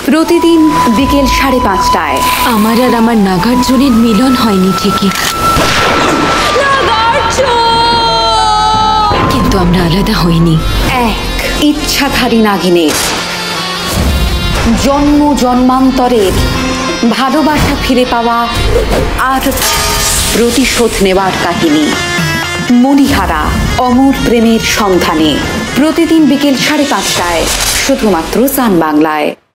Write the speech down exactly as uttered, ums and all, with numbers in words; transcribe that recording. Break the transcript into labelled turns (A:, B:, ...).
A: প্রতিদিন বিকেল সাড়ে পাঁচটায়
B: আমার আর আমার নাগার্জুনের মিলন হয়নি ঠিকই, কিন্তু আমরা আলাদা হইনি।
A: এক ইচ্ছাধারী নাগিনের জন্ম জন্মান্তরের ভালোবাসা ফিরে পাওয়া আর প্রতিশোধ নেওয়ার কাহিনী। মণিহারা অমর প্রেমের সন্ধানে প্রতিদিন বিকেল সাড়ে পাঁচটায় শুধুমাত্র সান বাংলায়।